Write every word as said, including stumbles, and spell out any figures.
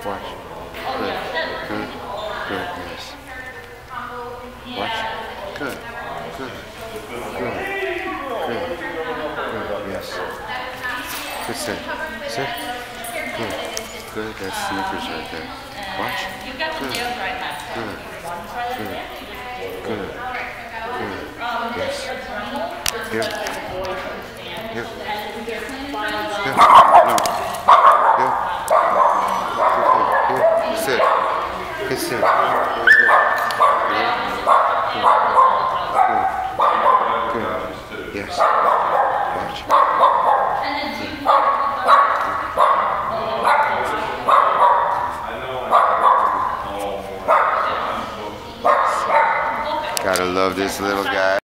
Watch. Good. Good. Good. Yes. Watch. Good. Good. Good. Good. Good. Yes. Good sit. Sit. Good. Good. That's sneakers right there. Watch. Good. Good. Good. Good. Good. Yes. Here. Here. Here. No. Here. Here. Sit. Good sit. Good. Good. Yes. Watch. Gotta love this little guy.